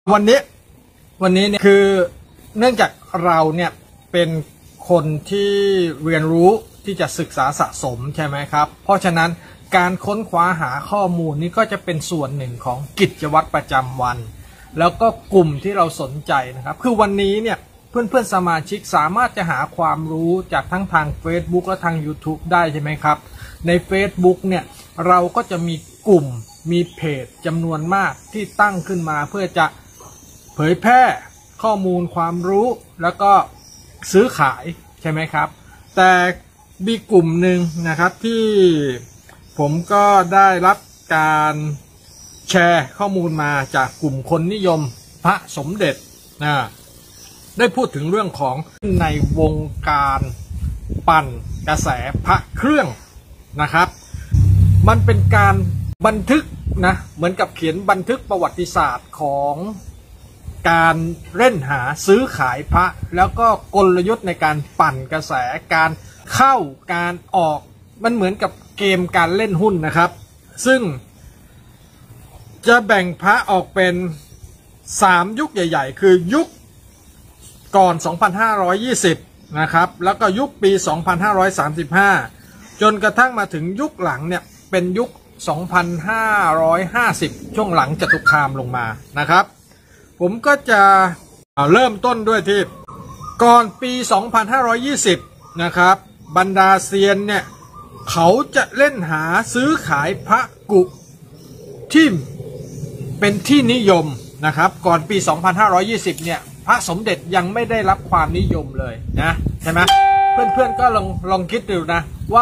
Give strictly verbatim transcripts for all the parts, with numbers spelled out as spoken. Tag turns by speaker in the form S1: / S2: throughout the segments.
S1: วันนี้วันนี้เนี่ยคือเนื่องจากเราเนี่ยเป็นคนที่เรียนรู้ที่จะศึกษาสะสมใช่ไหมครับเพราะฉะนั้นการค้นคว้าหาข้อมูลนี้ก็จะเป็นส่วนหนึ่งของกิจวัตรประจำวันแล้วก็กลุ่มที่เราสนใจนะครับคือวันนี้เนี่ยเพื่อนๆสมาชิกสามารถจะหาความรู้จากทั้งทาง Facebook และทาง YouTube ได้ใช่ไหมครับใน Facebook เนี่ยเราก็จะมีกลุ่มมีเพจจำนวนมากที่ตั้งขึ้นมาเพื่อจะเผยแพร่ข้อมูลความรู้แล้วก็ซื้อขายใช่ไหมครับแต่มีกลุ่มหนึ่งนะครับที่ผมก็ได้รับการแชร์ข้อมูลมาจากกลุ่มคนนิยมพระสมเด็จนะได้พูดถึงเรื่องของในวงการปั่นกระแสพระเครื่องนะครับมันเป็นการบันทึกนะเหมือนกับเขียนบันทึกประวัติศาสตร์ของการเล่นหาซื้อขายพระแล้วก็กลยุทธ์ในการปั่นกระแสการเข้าการออกมันเหมือนกับเกมการเล่นหุ้นนะครับซึ่งจะแบ่งพระออกเป็นสามยุคใหญ่ๆคือยุคก่อน สองพันห้าร้อยยี่สิบ นะครับแล้วก็ยุคปี สองพันห้าร้อยสามสิบห้า จนกระทั่งมาถึงยุคหลังเนี่ยเป็นยุค สองพันห้าร้อยห้าสิบ ช่วงหลังจตุคามลงมานะครับผมก็จะเริ่มต้นด้วยที่ก่อนปี สองพันห้าร้อยยี่สิบ นะครับบรรดาเซียนเนี่ยเขาจะเล่นหาซื้อขายพระกุที่เป็นที่นิยมนะครับก่อนปี สองพันห้าร้อยยี่สิบ เนี่ยพระสมเด็จยังไม่ได้รับความนิยมเลยนะใช่ไหมเพื่อนๆก็ลองลองคิดดูนะว่า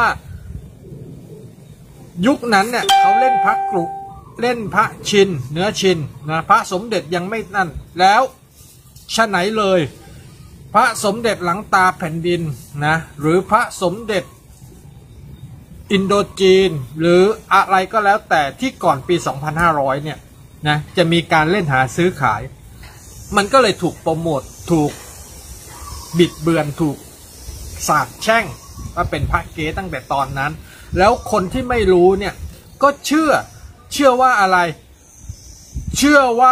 S1: ยุคนั้นเนี่ยเขาเล่นพระกรุเล่นพระชินเนื้อชินนะพระสมเด็จยังไม่นั่นแล้วชะไหนเลยพระสมเด็จหลังตาแผ่นดินนะหรือพระสมเด็จอินโดจีนหรืออะไรก็แล้วแต่ที่ก่อนปี สองพันห้าร้อย เนี่ยนะจะมีการเล่นหาซื้อขายมันก็เลยถูกโปรโมทถูกบิดเบือนถูกสาปแช่งว่าเป็นพระเก๊ตั้งแต่ตอนนั้นแล้วคนที่ไม่รู้เนี่ยก็เชื่อเชื่อว่าอะไรเชื่อว่า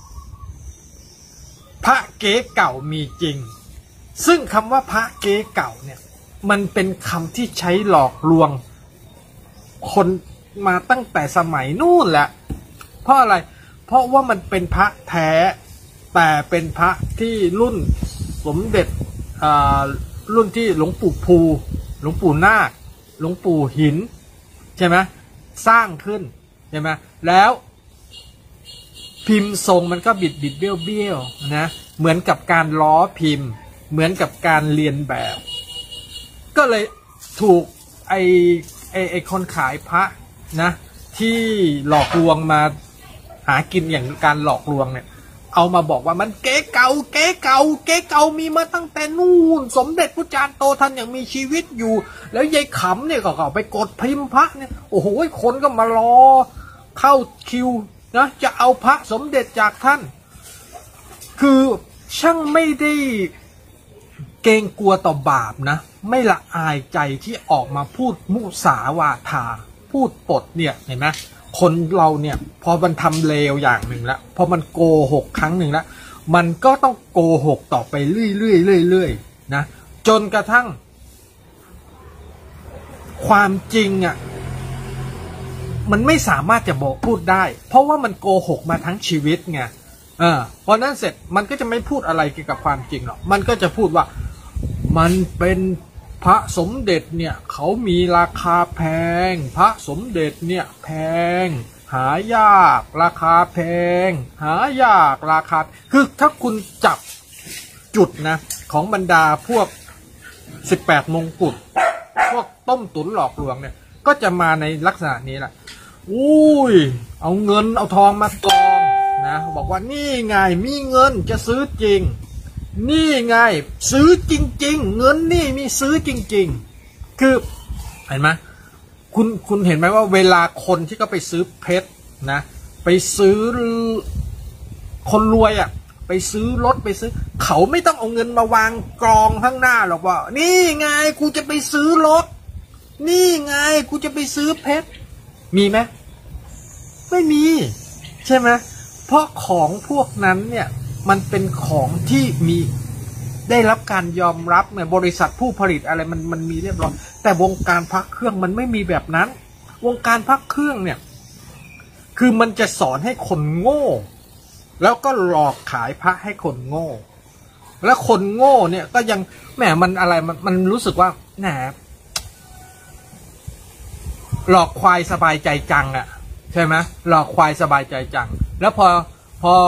S1: พระเก๊เก่ามีจริงซึ่งคำว่าพระเก๊เก่าเนี่ยมันเป็นคำที่ใช้หลอกลวงคนมาตั้งแต่สมัยนู่นแหละเพราะอะไรเพราะว่ามันเป็นพระแท้แต่เป็นพระที่รุ่นสมเด็จรุ่นที่หลวงปู่ภูหลวงปู่นาคหลวงปู่หินใช่ไหมสร้างขึ้นใช่ไหมแล้วพิมพ์ทรงมันก็บิดบิดเบี้ยวเบี้ยวนะเหมือนกับการล้อพิมพ์เหมือนกับการเรียนแบบก็เลยถูกไอไอไอคนขายพระนะที่หลอกลวงมาหากินอย่างการหลอกลวงเนี่ยเอามาบอกว่ามันเก๊เก่าเก๊เก่าเก๊เก่ามีมาตั้งแต่นู่นสมเด็จพระจารย์โตท่านยังมีชีวิตอยู่แล้วยายขำเนี่ยก็ไปกดพิมพ์พระเนี่ยโอ้โหคนก็มารอเข้าคิวนะจะเอาพระสมเด็จจากท่านคือช่างไม่ได้เกรงกลัวต่อบาปนะไม่ละอายใจที่ออกมาพูดมุสาวาทาพูดปดเนี่ยเห็นไหมคนเราเนี่ยพอมันทำเลวอย่างหนึ่งแล้วพอมันโกหกครั้งหนึ่งแล้วมันก็ต้องโกหกต่อไปเรื่อยเรื่อยเรื่อยเรื่อยนะจนกระทั่งความจริงอ่ะมันไม่สามารถจะบอกพูดได้เพราะว่ามันโกหกมาทั้งชีวิตไงเออพอนั้นเสร็จมันก็จะไม่พูดอะไรเกี่ยวกับความจริงหรอกมันก็จะพูดว่ามันเป็นพระสมเด็จเนี่ยเขามีราคาแพงพระสมเด็จเนี่ยแพงหายากราคาแพงหายากราคาคือถ้าคุณจับจุดนะของบรรดาพวกสิบแปดมงกุฎพวกต้มตุ๋นหลอกลวงเนี่ยก็จะมาในลักษณะนี้แหละอุ้ยเอาเงินเอาทองมากองนะบอกว่านี่ไงมีเงินจะซื้อจริงนี่ไงซื้อจริงๆเงินนี่มีซื้อจริงๆคือเห็นไหมคุณคุณเห็นไหมว่าเวลาคนที่เขาไปซื้อเพชรนะไปซื้อคนรวยอ่ะไปซื้อรถไปซื้อเขาไม่ต้องเอาเงินมาวางกองข้างหน้าหรอกว่านี่ไงกูจะไปซื้อรถนี่ไงกูจะไปซื้อเพชรมีไหมไม่มีใช่ไหมเพราะของพวกนั้นเนี่ยมันเป็นของที่มีได้รับการยอมรับเนี่ยบริษัทผู้ผลิตอะไรมันมันมีเรียบร้อยแต่วงการพระเครื่องมันไม่มีแบบนั้น วงการพระเครื่องเนี่ยคือมันจะสอนให้คนโง่แล้วก็หลอกขายพระให้คนโง่แล้วคนโง่เนี่ยก็ยังแหมมันอะไรมันมันรู้สึกว่าแหมหลอกควายสบายใจจังอะใช่ไหมหลอกควายสบายใจจังแล้วพอพอ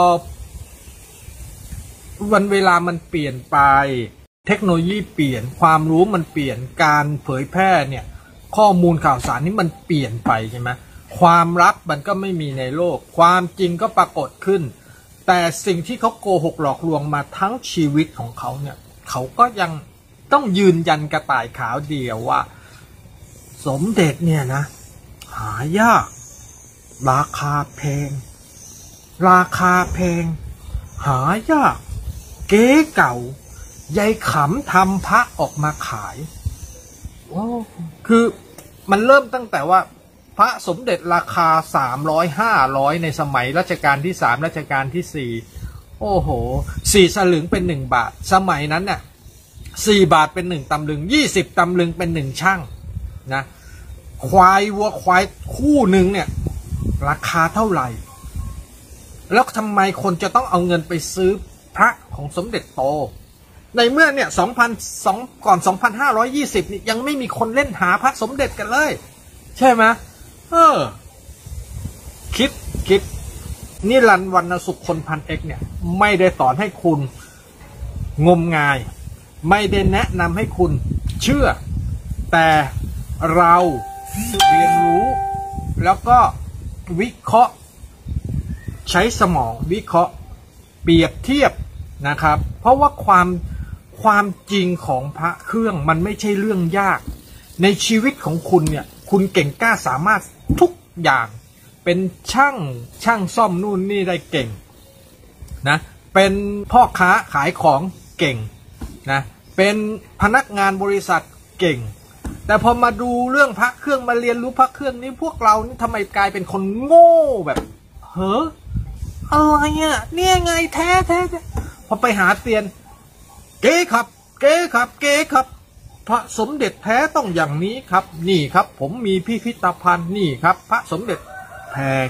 S1: วันเวลามันเปลี่ยนไปเทคโนโลยีเปลี่ยนความรู้มันเปลี่ยนการเผยแพร่เนี่ยข้อมูลข่าวสารนี่มันเปลี่ยนไปใช่ไหมความลับมันก็ไม่มีในโลกความจริงก็ปรากฏขึ้นแต่สิ่งที่เขาโกหกหลอกลวงมาทั้งชีวิตของเขาเนี่ยเขาก็ยังต้องยืนยันกระต่ายขาวเดียวว่าสมเด็จเนี่ยนะหายากราคาแพงราคาแพงหายากเก๋เก่ายายขำทำพระออกมาขายโอ้คือมันเริ่มตั้งแต่ว่าพระสมเด็จราคาสามร้อยห้าร้อยในสมัยรัชกาลที่สามรัชกาลที่สี่โอ้โหสี่สลึงเป็นหนึ่งบาทสมัยนั้นเนี่ยสี่บาทเป็นหนึ่งตำลึงยี่สิบตำลึงเป็นหนึ่งช่างนะควายวัวควายคู่หนึ่งเนี่ยราคาเท่าไหร่แล้วทำไมคนจะต้องเอาเงินไปซื้อพระของสมเด็จโตในเมื่อเนี่ยสองพันสองก่อนสองพันห้าร้อยยี่สิบนี่ยังไม่มีคนเล่นหาพระสมเด็จกันเลยใช่ไหมเออคิดคิดนิรันดร์วรรณสุขคนพันเอกเนี่ยไม่ได้สอนให้คุณงมงายไม่ได้แนะนำให้คุณเชื่อแต่เราเรียนรู้แล้วก็วิเคราะห์ใช้สมองวิเคราะห์เปรียบเทียบนะครับเพราะว่าความความจริงของพระเครื่องมันไม่ใช่เรื่องยากในชีวิตของคุณเนี่ยคุณเก่งกล้าสามารถทุกอย่างเป็นช่างช่างซ่อมนู่นนี่ได้เก่งนะเป็นพ่อค้าขายของเก่งนะเป็นพนักงานบริษัทเก่งแต่พอมาดูเรื่องพระเครื่องมาเรียนรู้พระเครื่องนี้พวกเรานี่ทำไมกลายเป็นคนโง่แบบเฮ้ออะไรอ่ะเนี่ยไงแท้แท้พอไปหาเตียนเก๋ครับเก๋ครับเก๋ครับพระสมเด็จแท้ต้องอย่างนี้ครับนี่ครับผมมีพิพิธภัณฑ์นี่ครับพระสมเด็จแพง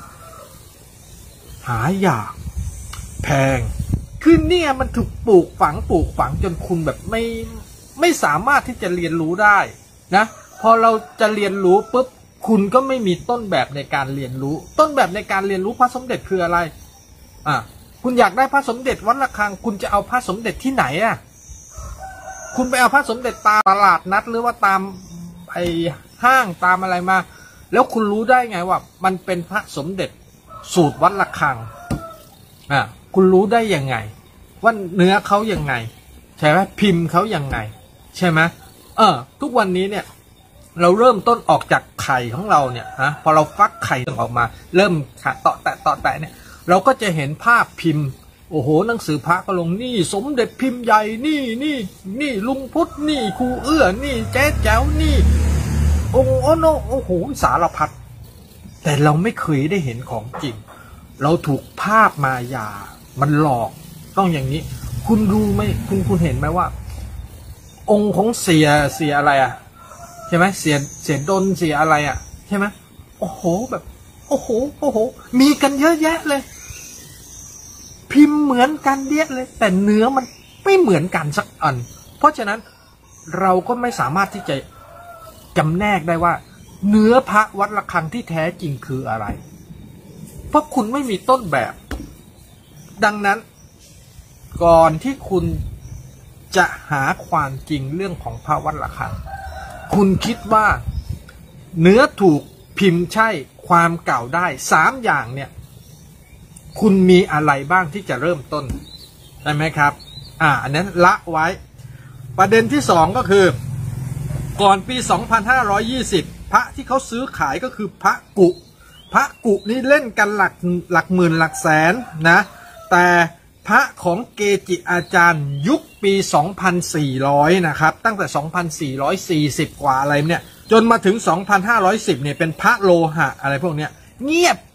S1: หายากแพงคือเนี่ยมันถูกปลูกฝังปลูกฝังจนคุณแบบไม่ไม่สามารถที่จะเรียนรู้ได้นะพอเราจะเรียนรู้ปุ๊บคุณก็ไม่มีต้นแบบในการเรียนรู้ต้นแบบในการเรียนรู้พระสมเด็จคืออะไรอ่ะคุณอยากได้พระสมเด็จวัดระฆังคุณจะเอาพระสมเด็จที่ไหนอ่ะคุณไปเอาพระสมเด็จตามตลาดนัดหรือว่าตามไอ้ห้างตามอะไรมาแล้วคุณรู้ได้ไงว่ามันเป็นพระสมเด็จสูตรวัดระฆังอ่ะคุณรู้ได้ยังไงว่าเนื้อเขายังไงใช่ไหมพิมพ์เขายังไงใช่ไหมเออทุกวันนี้เนี่ยเราเริ่มต้นออกจากไข่ของเราเนี่ยฮะพอเราฟักไข่ออกมาเริ่มเตาะแตะเตาะแตะเนี่ยเราก็จะเห็นภาพพิมพ์โอ้โหหนังสือพระก็ลงนี่สมเด็จพิมพ์ใหญ่นี่นี่นี่ลุงพุทธนี่ครูเอื้อนี่แจ๊แจ๋วนี่องค์โอโนโอ้โหสารพัดแต่เราไม่เคยได้เห็นของจริงเราถูกภาพมายามันหลอกต้องอย่างนี้คุณรู้ไหมคุณคุณเห็นไหมว่าองค์ของเสียเสียอะไรอ่ะใช่ไหมเสียเสียดนเสียอะไรอ่ะใช่ไหมโอ้โหแบบโอ้โหโอ้โหมีกันเยอะแยะเลยพิมพ์เหมือนกันเดียเลยแต่เนื้อมันไม่เหมือนกันสักอันเพราะฉะนั้นเราก็ไม่สามารถที่จะจำแนกได้ว่าเนื้อพระวัดระฆังที่แท้จริงคืออะไรเพราะคุณไม่มีต้นแบบดังนั้นก่อนที่คุณจะหาความจริงเรื่องของพระวัดระฆังคุณคิดว่าเนื้อถูกพิมพ์ใช่ความเก่าได้สามอย่างเนี่ยคุณมีอะไรบ้างที่จะเริ่มต้นได้ไหมครับอ่าอันนั้นละไว้ประเด็นที่สองก็คือก่อนปีสองพันห้าร้อยยี่สิบพระที่เขาซื้อขายก็คือพระกุพระกุนี่เล่นกันหลักหลักหมื่นหลักแสนนะแต่พระของเกจิอาจารย์ยุคปีสองพันสี่ร้อยนะครับตั้งแต่สองพันสี่ร้อยสี่สิบกว่าอะไรเนี่ยจนมาถึงสองพันห้าร้อยสิบเนี่ยเป็นพระโลหะอะไรพวกเนี้ยเงียบกิ๊บ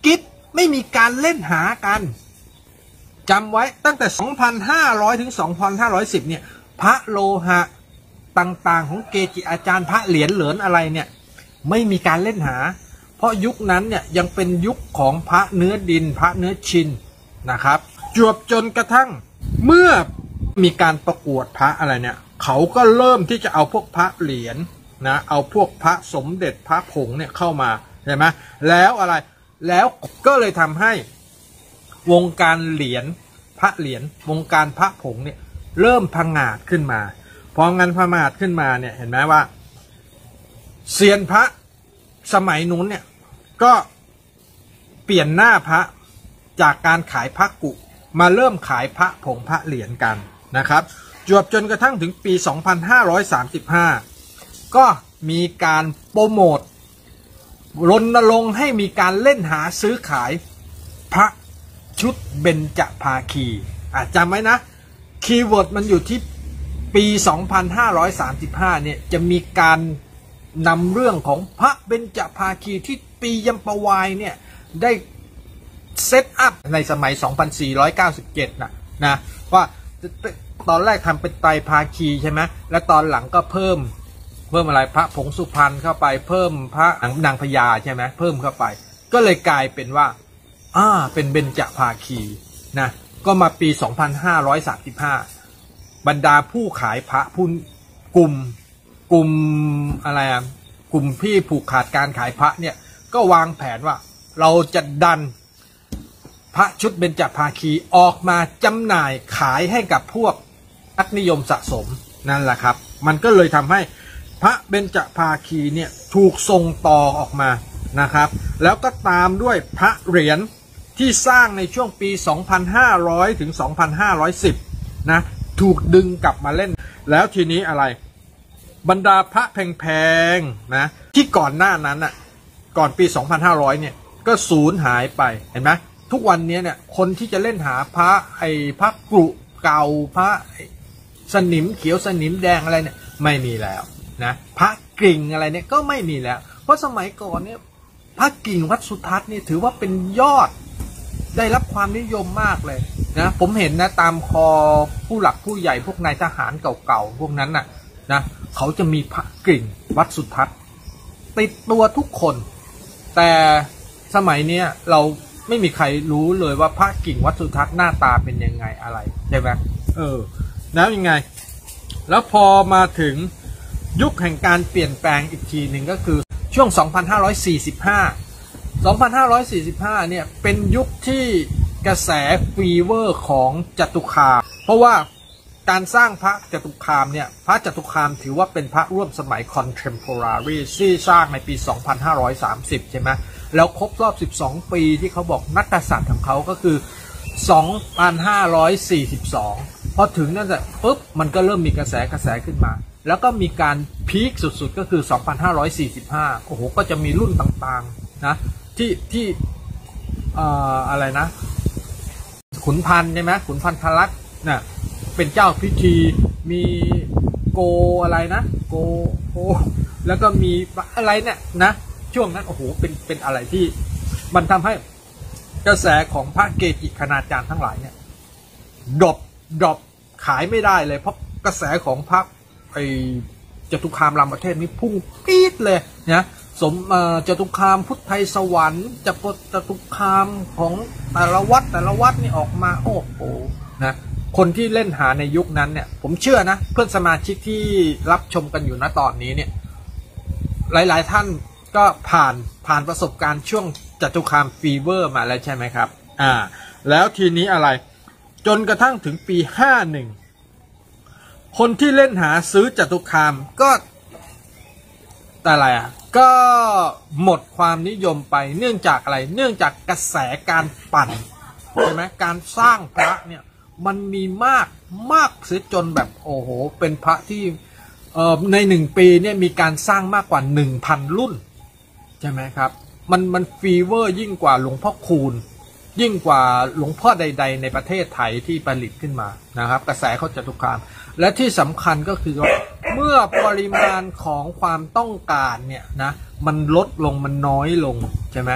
S1: ไม่มีการเล่นหากันจำไว้ตั้งแต่ สองพันห้าร้อย ถึง สองพันห้าร้อยสิบ เนี่ยพระโลหะต่างๆของเกจิอาจารย์พระเหรียญเหรียญอะไรเนี่ยไม่มีการเล่นหาเพราะยุคนั้นเนี่ยยังเป็นยุคของพระเนื้อดินพระเนื้อชินนะครับจวบจนกระทั่งเมื่อมีการประกวดพระอะไรเนี่ยเขาก็เริ่มที่จะเอาพวกพระเหรียญนะเอาพวกพระสมเด็จพระผงเนี่ยเข้ามาใช่ไหมแล้วอะไรแล้วก็เลยทำให้วงการเหรียญพระเหรียญวงการพระผงเนี่ยเริ่มพังงาดขึ้นมาพองันพังงาดขึ้นมาเนี่ยเห็นไหมว่าเซียนพระสมัยนู้นเนี่ยก็เปลี่ยนหน้าพระจากการขายพระกุมาเริ่มขายพระผงพระเหรียญกันนะครับจวบจนกระทั่งถึงปี สองพันห้าร้อยสามสิบห้า ก็มีการโปรโมทรณรงค์ให้มีการเล่นหาซื้อขายพระชุดเบญจภาคีอ่ะจำไว้นะคีย์เวิร์ดมันอยู่ที่ปี สองพันห้าร้อยสามสิบห้า เนี่ยจะมีการนำเรื่องของพระเบญจภาคีที่ปียัมปวายเนี่ยได้เซตอัพในสมัย สองพันสี่ร้อยเก้าสิบเจ็ด นะนะว่าตอนแรกทำเป็นไตรภาคีใช่ไหมแล้วตอนหลังก็เพิ่มเพิ่มอะไรพระผงสุพรรณเข้าไปเพิ่มพระนางพญาใช่ไหมเพิ่มเข้าไปก็เลยกลายเป็นว่าอ่าเป็นเบญจภาคีนะก็มาปี สองพันห้าร้อยสามสิบห้า บรรดาผู้ขายพระผู้กลุ่มกลุ่มอะไรอ่ะกลุ่มพี่ผูกขาดการขายพระเนี่ยก็วางแผนว่าเราจะดันพระชุดเบญจภาคีออกมาจำหน่ายขายให้กับพวกนักนิยมสะสมนั่นแหละครับมันก็เลยทำให้พระเบญจภาคีเนี่ยถูกส่งต่อออกมานะครับแล้วก็ตามด้วยพระเหรียญที่สร้างในช่วงปี สองพันห้าร้อย ถึง สองพันห้าร้อยสิบ นะถูกดึงกลับมาเล่นแล้วทีนี้อะไรบรรดาพระแพงๆนะที่ก่อนหน้านั้นอ่ะก่อนปี สองพันห้าร้อย เนี่ยก็สูญหายไปเห็นไหมทุกวันนี้เนี่ยคนที่จะเล่นหาพระไอ้พระกรุเก่าพระสนิมเขียวสนิมแดงอะไรเนี่ยไม่มีแล้วนะพระกิ่งอะไรเนี่ยก็ไม่มีแล้วเพราะสมัยก่อนเนี่ยพระกิ่งวัดสุทัศน์นี่ถือว่าเป็นยอดได้รับความนิยมมากเลยนะผมเห็นนะตามคอผู้หลักผู้ใหญ่พวกนายทหารเก่าๆพวกนั้นน่ะนะเขาจะมีพระกิ่งวัดสุทัศน์ติดตัวทุกคนแต่สมัยนี้เราไม่มีใครรู้เลยว่าพระกิ่งวัดสุทัศน์หน้าตาเป็นยังไงอะไรใช่ไหมเออแล้วยังไงแล้วพอมาถึงยุคแห่งการเปลี่ยนแปลงอีกทีหนึ่งก็คือช่วง สองพันห้าร้อยสี่สิบห้า สองพันห้าร้อยสี่สิบห้า เนี่ยเป็นยุคที่กระแสฟีเวอร์ของจตุคามเพราะว่าการสร้างพระจตุคามเนี่ยพระจตุคามถือว่าเป็นพระร่วมสมัย contemporary ที่สร้างในปี สองพันห้าร้อยสามสิบ ใช่ไหมแล้วครบรอบสิบสองปีที่เขาบอกนักกษัตริย์ของเขาก็คือ สองพันห้าร้อยสี่สิบสอง พอถึงนั่นแหละปุ๊บมันก็เริ่มมีกระแสกระแสขึ้นมาแล้วก็มีการพีคสุดๆก็คือ สองพันห้าร้อยสี่สิบห้า โอ้โหก็จะมีรุ่นต่างๆนะที่ที่เอ่ออะไรนะขุนพันธ์ใช่ไหมขุนพันธลักษณ์น่ะเป็นเจ้าพิธีมีโกอะไรนะโกโกแล้วก็มีอะไรเนี่ยนะช่วงนั้นโอ้โหเป็นเป็นอะไรที่มันทำให้กระแสของพระเกจิคณาจารย์ทั้งหลายเนี่ยดรอปดรอปขายไม่ได้เลยเพราะกระแสของพระไอจตุคามรามเทพนี่พุ่งปี๊ดเลยนะสมจตุคามพุทธไทยสวรรค์จะปจตุคามของแต่ละวัดแต่ละวัดนี่ออกมาโอ้โหนะคนที่เล่นหาในยุคนั้นเนี่ยผมเชื่อนะเพื่อนสมาชิกที่รับชมกันอยู่ณตอนนี้เนี่ยหลายๆท่านก็ผ่านผ่านประสบการณ์ช่วงจตุคามฟีเวอร์มาแล้วใช่ไหมครับอ่าแล้วทีนี้อะไรจนกระทั่งถึงปีห้าสิบเอ็ดคนที่เล่นหาซื้อจตุคามก็แต่อะไรอ่ะก็หมดความนิยมไปเนื่องจากอะไรเนื่องจากกระแสการปั่นใช่ไหมการสร้างพระเนี่ยมันมีมากมากเสียจนแบบโอ้โหเป็นพระที่เอ่อในหนึ่งปีเนี่ยมีการสร้างมากกว่า หนึ่งพัน รุ่นใช่ไหมครับมันมันฟีเวอร์ยิ่งกว่าหลวงพ่อคูณยิ่งกว่าหลวงพ่อใดๆในประเทศไทยที่ผลิตขึ้นมานะครับกระแสเขาจตุคามและที่สำคัญก็คือว่าเมื่อปริมาณของความต้องการเนี่ยนะมันลดลงมันน้อยลงใช่ไหม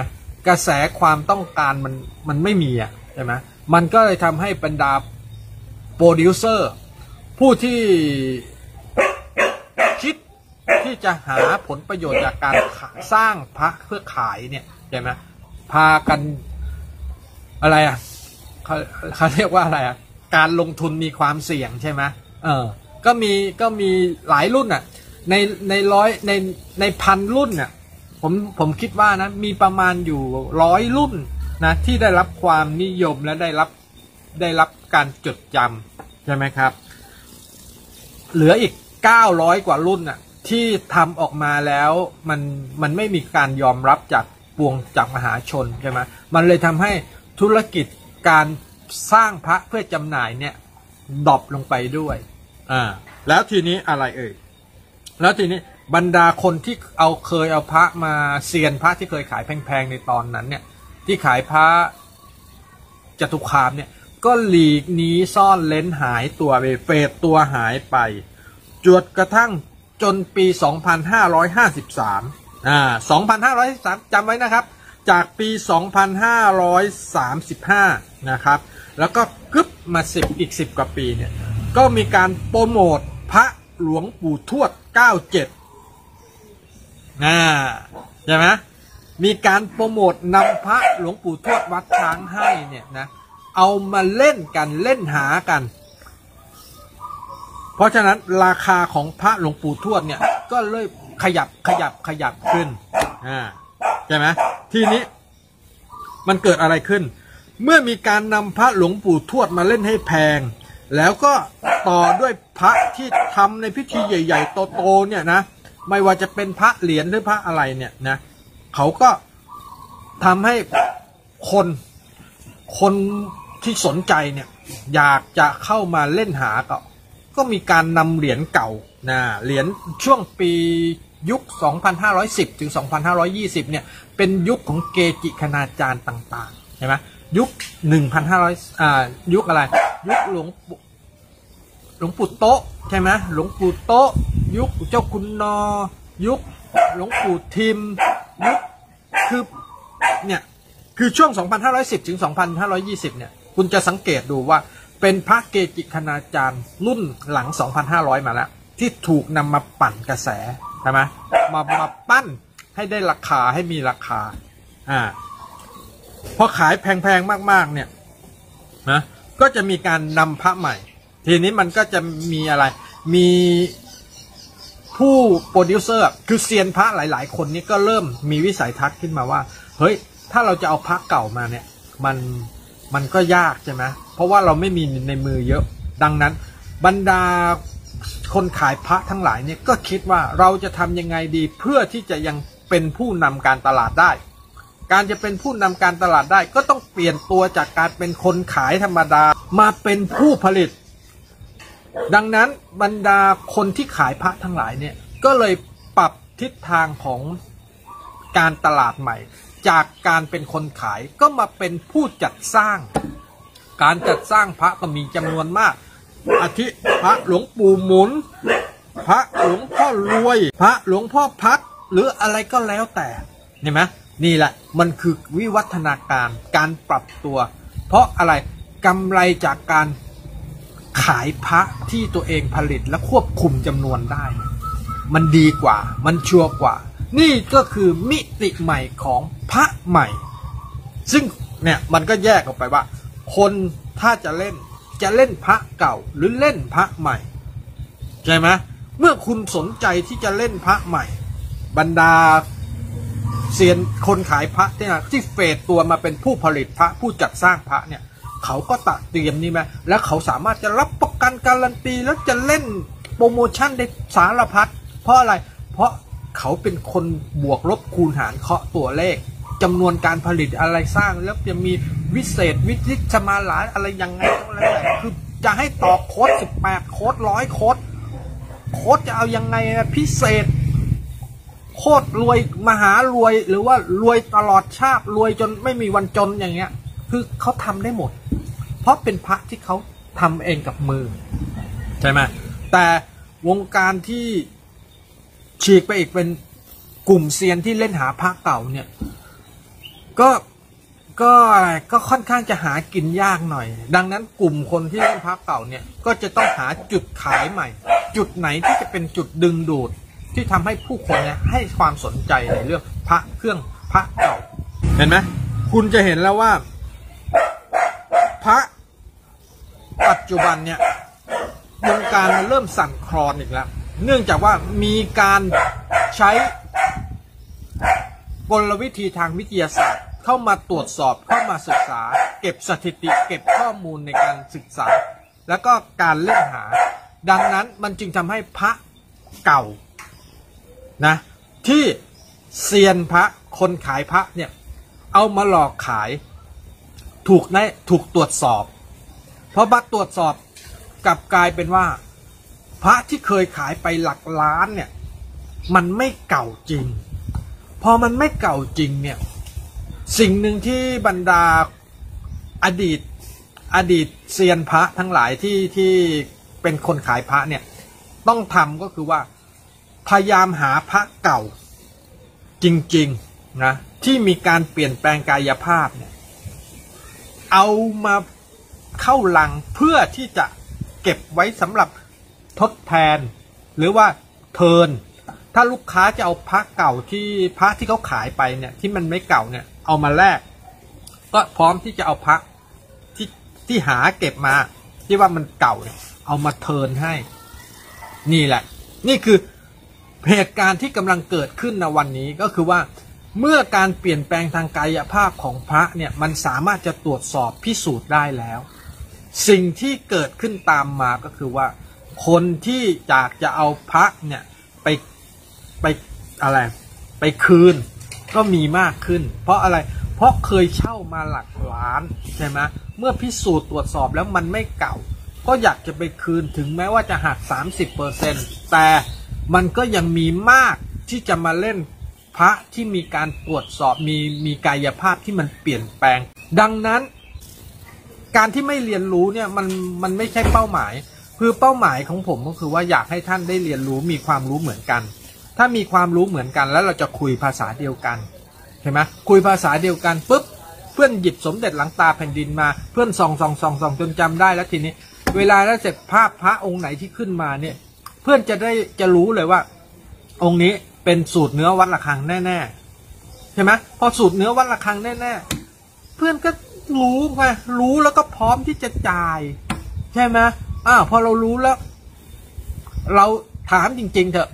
S1: กระแสความต้องการมันมันไม่มีอ่ะใช่ไหมมันก็เลยทำให้บรรดาโปรดิวเซอร์ผู้ที่คิดที่จะหาผลประโยชน์จากการสร้างพระเพื่อขายเนี่ยใช่ไหมพากันอะไรอ่ะเขาเขาเรียกว่าอะไรอ่ะการลงทุนมีความเสี่ยงใช่ไหมเออก็มีก็มีหลายรุ่นอ่ะในในร้อยในในพันรุ่นเนี่ยผมผมคิดว่านะมีประมาณอยู่ร้อยรุ่นนะที่ได้รับความนิยมและได้รับได้รับการจดจำใช่ไหมครับเหลืออีกเก้าร้อยกว่ารุ่นอ่ะที่ทำออกมาแล้วมันมันไม่มีการยอมรับจากปวงจากมหาชนใช่ไหมมันเลยทำให้ธุรกิจการสร้างพระเพื่อจำหน่ายเนี่ยดรอปลงไปด้วยอ่าแล้วทีนี้อะไรเอ่ยแล้วทีนี้บรรดาคนที่เอาเคยเอาพระมาเซียนพระที่เคยขายแพงๆในตอนนั้นเนี่ยที่ขายพระจตุคามเนี่ยก็หลีกหนีซ่อนเล้นหายตัวไปเฟดตัวหายไปจวดกระทั่งจนปี สองพันห้าร้อยห้าสิบสาม อ่า สองพันห้าร้อยห้าสิบสาม จำไว้นะครับจากปี สองพันห้าร้อยสามสิบห้า นะครับแล้วก็กึบมาสิบอีกสิบกว่าปีเนี่ยก็มีการโปรโมทพระหลวงปู่ทวดเก้าสิบเจ็ดอ่าใช่ไหมมีการโปรโมทนำพระหลวงปู่ทวดวัดช้างให้เนี่ยนะเอามาเล่นกันเล่นหากันเพราะฉะนั้นราคาของพระหลวงปู่ทวดเนี่ยก็เลยขยับขยับขยับขึ้นอ่าใช่ไหมทีนี้มันเกิดอะไรขึ้นเมื่อมีการนำพระหลวงปู่ทวดมาเล่นให้แพงแล้วก็ต่อด้วยพระที่ทำในพิธีใหญ่ๆโตๆเนี่ยนะไม่ว่าจะเป็นพระเหรียญหรือพระอะไรเนี่ยนะเขาก็ทำให้คนคนที่สนใจเนี่ยอยากจะเข้ามาเล่นหาก็ก็มีการนำเหรียญเก่านะเหรียญช่วงปียุค สองพันห้าร้อยสิบ ถึง สองพันห้าร้อยยี่สิบ เนี่ยเป็นยุคของเกจิคณาจารย์ต่างๆใช่ไหมยุค หนึ่งพันห้าร้อย อ่ายุคอะไรยุคหลวงหลวงปู่โต๊ะใช่ไหมหลวงปู่โต๊ะยุคเจ้าคุณนอยุคหลวงปู่ทิมยุคคือเนี่ยคือช่วง สองพันห้าร้อยสิบ ถึง สองพันห้าร้อยยี่สิบ เนี่ยคุณจะสังเกตดูว่าเป็นพระเกจิคณาจารย์รุ่นหลัง สองพันห้าร้อย มาแล้วที่ถูกนำมาปั่นกระแสใช่ไหมมามาปั้นให้ได้ราคาให้มีราคาอ่าพอขายแพงๆมากๆเนี่ยนะก็จะมีการนำพระใหม่ทีนี้มันก็จะมีอะไรมีผู้โปรดิวเซอร์คือเซียนพระหลายๆคนนี้ก็เริ่มมีวิสัยทัศน์ขึ้นมาว่าเฮ้ยถ้าเราจะเอาพระเก่ามาเนี่ยมันมันก็ยากใช่ไหมเพราะว่าเราไม่มีในมือเยอะดังนั้นบรรดาคนขายพระทั้งหลายเนี่ยก็คิดว่าเราจะทำยังไงดีเพื่อที่จะยังเป็นผู้นำการตลาดได้การจะเป็นผู้นำการตลาดได้ก็ต้องเปลี่ยนตัวจากการเป็นคนขายธรรมดามาเป็นผู้ผลิตดังนั้นบรรดาคนที่ขายพระทั้งหลายเนี่ยก็เลยปรับทิศทางของการตลาดใหม่จากการเป็นคนขายก็มาเป็นผู้จัดสร้างการจัดสร้างพระก็มีจำนวนมากอาทิพระหลวงปู่หมุนพระหลวงพ่อรวยพระหลวงพ่อพัดหรืออะไรก็แล้วแต่เห็นไหมนี่แหละมันคือวิวัฒนาการการปรับตัวเพราะอะไรกำไรจากการขายพระที่ตัวเองผลิตและควบคุมจำนวนได้มันดีกว่ามันชัวร์กว่านี่ก็คือมิติใหม่ของพระใหม่ซึ่งเนี่ยมันก็แยกออกไปว่าคนถ้าจะเล่นจะเล่นพระเก่าหรือเล่นพระใหม่ใช่ไหมเมื่อคุณสนใจที่จะเล่นพระใหม่บรรดาเซียนคนขายพระที่ที่เฟดตัวมาเป็นผู้ผลิตพระผู้จัดสร้างพระเนี่ยเขาก็ตัดเตรียมนี่ไหมแล้วเขาสามารถจะรับประกันการันตีแล้วจะเล่นโปรโมชั่นได้สารพัดเพราะอะไรเพราะเขาเป็นคนบวกลบคูณหารเคาะตัวเลขจำนวนการผลิตอะไรสร้างแล้วจะมีวิเศษวิจิตรมาลาอะไรยังไงก็แล้วแต่คือจะให้ต่อโค้ดสิบแปดโค้ดร้อยโค้ดโค้ดจะเอายังไงพิเศษโคตรรวยมหารวยหรือว่ารวยตลอดชาติรวยจนไม่มีวันจนอย่างเงี้ยคือเขาทำได้หมดเพราะเป็นพระที่เขาทำเองกับมือใช่ไหมแต่วงการที่ฉีกไปอีกเป็นกลุ่มเซียนที่เล่นหาพระเก่าเนี่ยก็ก็อะไรก็ค่อนข้างจะหากินยากหน่อยดังนั้นกลุ่มคนที่เล่นพระเก่าเนี่ยก็จะต้องหาจุดขายใหม่จุดไหนที่จะเป็นจุดดึงดูดที่ทำให้ผู้คนเนี่ยให้ความสนใจในเรื่องพระเครื่องพระเก่าเห็นไหมคุณจะเห็นแล้วว่าพระปัจจุบันเนี่ยวงการมันเริ่มสั่นคลอนอีกแล้วเนื่องจากว่ามีการใช้กลวิธีทางวิทยาศาสตร์เข้ามาตรวจสอบเข้ามาศึกษาเก็บสถิติเก็บข้อมูลในการศึกษาแล้วก็การเล่นหาดังนั้นมันจึงทำให้พระเก่านะที่เซียนพระคนขายพระเนี่ยเอามาหลอกขายถูกได้ถูกตรวจสอบเพราะบัตรตรวจสอบกลับกลายเป็นว่าพระที่เคยขายไปหลักล้านเนี่ยมันไม่เก่าจริงพอมันไม่เก่าจริงเนี่ยสิ่งหนึ่งที่บรรดาอดีตอดีตเซียนพระทั้งหลายที่ที่เป็นคนขายพระเนี่ยต้องทำก็คือว่าพยายามหาพระเก่าจริงๆนะที่มีการเปลี่ยนแปลงกายภาพเนี่ยเอามาเข้าลังเพื่อที่จะเก็บไว้สำหรับทดแทนหรือว่าเทิร์นถ้าลูกค้าจะเอาพระเก่าที่พระที่เขาขายไปเนี่ยที่มันไม่เก่าเนี่ยเอามาแลกก็พร้อมที่จะเอาพระที่ที่หาเก็บมาที่ว่ามันเก่าเนี่ยเอามาเทิร์นให้นี่แหละนี่คือเหตุการณ์ที่กำลังเกิดขึ้นในวันนี้ก็คือว่าเมื่อการเปลี่ยนแปลงทางกายภาพของพระเนี่ยมันสามารถจะตรวจสอบพิสูจน์ได้แล้วสิ่งที่เกิดขึ้นตามมาก็คือว่าคนที่อยากจะเอาพระเนี่ยไปไปอะไรไปคืนก็มีมากขึ้นเพราะอะไรเพราะเคยเช่ามาหลักล้านใช่ไหมเมื่อพิสูจน์ตรวจสอบแล้วมันไม่เก่าก็อยากจะไปคืนถึงแม้ว่าจะหัก สามสิบเปอร์เซ็นต์ แต่มันก็ยังมีมากที่จะมาเล่นพระที่มีการตรวจสอบมีมีกายภาพที่มันเปลี่ยนแปลงดังนั้นการที่ไม่เรียนรู้เนี่ยมันมันไม่ใช่เป้าหมายคือเป้าหมายของผมก็คือว่าอยากให้ท่านได้เรียนรู้มีความรู้เหมือนกันถ้ามีความรู้เหมือนกันแล้วเราจะคุยภาษาเดียวกันใช่ไหมคุยภาษาเดียวกันปุ๊บเพื่อนหยิบสมเด็จหลังตาแผ่นดินมาเพื่อนส่องส่องส่องส่องจนจำได้แล้วทีนี้เวลาแล้วเสร็จภาพพระองค์ไหนที่ขึ้นมาเนี่ยเพื่อนจะได้จะรู้เลยว่าองค์นี้เป็นสูตรเนื้อวัดระฆังแน่ๆใช่ไหมพอสูตรเนื้อวัดระฆังแน่ๆเพื่อนก็รู้ไงรู้แล้วก็พร้อมที่จะจ่ายใช่ไหมอ่าพอเรารู้แล้วเราถามจริงๆเถอะ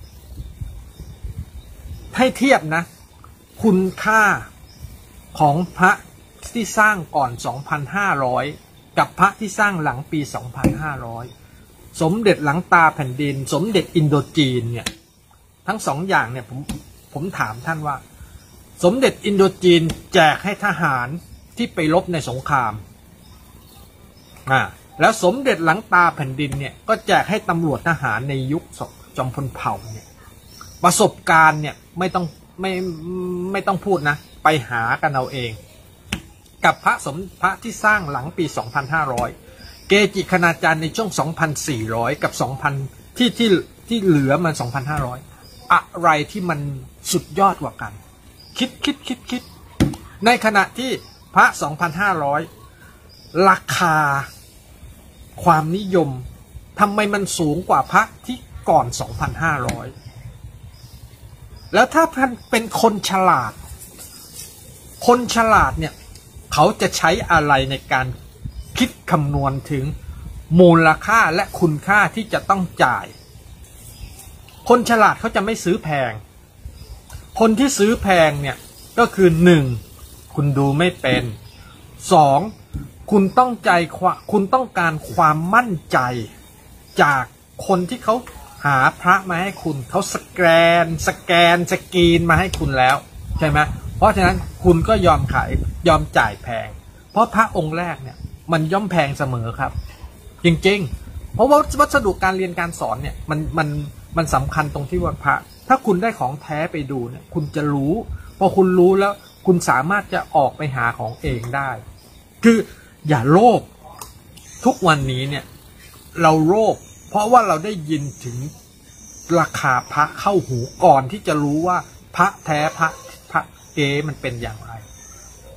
S1: ให้เทียบนะคุณค่าของพระที่สร้างก่อน สองพันห้าร้อย กับพระที่สร้างหลังปี สองพันห้าร้อย สมเด็จหลังตาแผ่นดินสมเด็จอินโดจีนเนี่ยทั้งสองอย่างเนี่ยผมผมถามท่านว่าสมเด็จอินโดจีนแจกให้ทหารที่ไปรบในสงครามอ่าแล้วสมเด็จหลังตาแผ่นดินเนี่ยก็แจกให้ตำรวจทหารในยุคจอมพลเผ่าเนี่ยประสบการณ์เนี่ยไม่ต้องไม่ไม่ต้องพูดนะไปหากันเอาเองกับพระสมพระที่สร้างหลังปี สองพันห้าร้อย เกจิคณาจารย์ในช่วง สองพันสี่ร้อย กับ สองพัน ที่ที่ที่เหลือมัน สองพันห้าร้อย อะไรที่มันสุดยอดกว่ากันคิดคิดคิดคิดในขณะที่พระ สองพันห้าร้อย ราคาความนิยมทำไมมันสูงกว่าพระที่ก่อน สองพันห้าร้อย แล้วถ้าท่านเป็นคนฉลาดคนฉลาดเนี่ยเขาจะใช้อะไรในการคิดคำนวณถึงมูลค่าและคุณค่าที่จะต้องจ่ายคนฉลาดเขาจะไม่ซื้อแพงคนที่ซื้อแพงเนี่ยก็คือหนึ่งคุณดูไม่เป็นสองคุณต้องใจคุณต้องการความมั่นใจจากคนที่เขาหาพระมาให้คุณเขาสแกนสแกนสกรีนมาให้คุณแล้วใช่ไหมเพราะฉะนั้นคุณก็ยอมขายยอมจ่ายแพงเพราะพระองค์แรกเนี่ยมันย่อมแพงเสมอครับจริงๆเพราะว่าวัสดุการเรียนการสอนเนี่ยมันมันมันสำคัญตรงที่ว่าพระถ้าคุณได้ของแท้ไปดูเนี่ยคุณจะรู้พอคุณรู้แล้วคุณสามารถจะออกไปหาของเองได้คืออย่าโลภทุกวันนี้เนี่ยเราโลภเพราะว่าเราได้ยินถึงราคาพระเข้าหูก่อนที่จะรู้ว่าพระแท้พระพระเก๊มันเป็นอย่างไร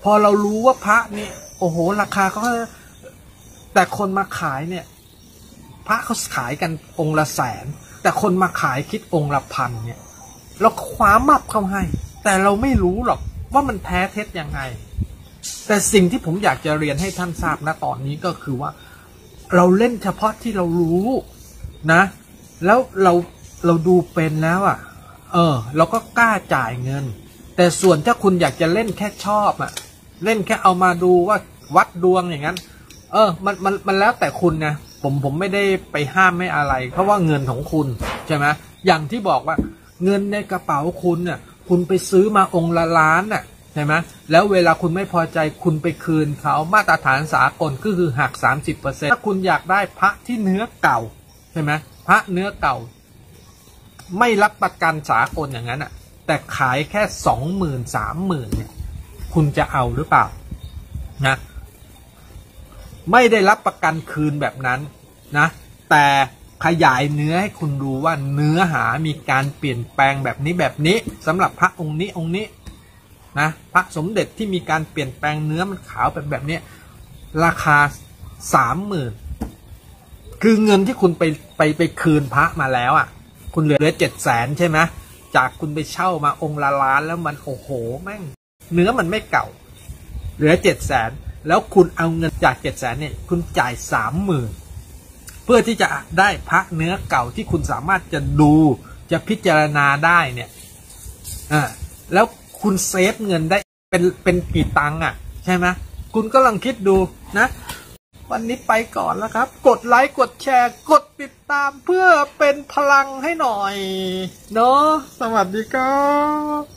S1: อเรารู้ว่าพระนี่โอ้โหราคาก็แต่คนมาขายเนี่ยพระเขาขายกันองค์ละแสนแต่คนมาขายคิดองค์ละพันเนี่ยเราคว้ามับเข้าให้แต่เราไม่รู้หรอกว่ามันแท้เท็จยังไงแต่สิ่งที่ผมอยากจะเรียนให้ท่านทราบณตอนนี้ก็คือว่าเราเล่นเฉพาะที่เรารู้นะแล้วเราเราดูเป็นแล้วอ่ะเออเราก็กล้าจ่ายเงินแต่ส่วนถ้าคุณอยากจะเล่นแค่ชอบอ่ะเล่นแค่เอามาดูว่าวัดดวงอย่างนั้นเออมันมันมันแล้วแต่คุณนะผมผมไม่ได้ไปห้ามไม่อะไรเพราะว่าเงินของคุณใช่ไหมอย่างที่บอกว่าเงินในกระเป๋าคุณเนี่ยคุณไปซื้อมาองค์ละล้านน่ะใช่ไหมแล้วเวลาคุณไม่พอใจคุณไปคืนเขามาตรฐานสากลก็คือหัก สามสิบเปอร์เซ็นต์ ถ้าคุณอยากได้พระที่เนื้อเก่าใช่ไหมพระเนื้อเก่าไม่รับประกันสากลอย่างนั้นอ่ะแต่ขายแค่สองหมื่นสามหมื่นเนี่ยคุณจะเอาหรือเปล่านะไม่ได้รับประกันคืนแบบนั้นนะแต่ขยายเนื้อให้คุณรู้ว่าเนื้อหามีการเปลี่ยนแปลงแบบนี้แบบนี้สำหรับพระองค์นี้องค์นี้นะพระสมเด็จที่มีการเปลี่ยนแปลงเนื้อมันขาวแบบแบบนี้ราคาสามหมื่นคือเงินที่คุณไปไปไปคืนพระมาแล้วอ่ะคุณเหลือเจ็ดแสนใช่ไหมจากคุณไปเช่ามาองค์ละล้านแล้วมันโอ้โหแม่งเนื้อมันไม่เก่าเหลือเจ็ดแสนแล้วคุณเอาเงินจากเจ็ดแสนเนี่ยคุณจ่ายสามหมื่นเพื่อที่จะได้พระเนื้อเก่าที่คุณสามารถจะดูจะพิจารณาได้เนี่ยอ่าแล้วคุณเซฟเงินได้เป็นเป็นกี่ตังค์อ่ะใช่ไหมคุณก็ลองคิดดูนะวันนี้ไปก่อนแล้วครับกดไลค์กดแชร์กดติดตามเพื่อเป็นพลังให้หน่อยเนาะสวัสดีครับ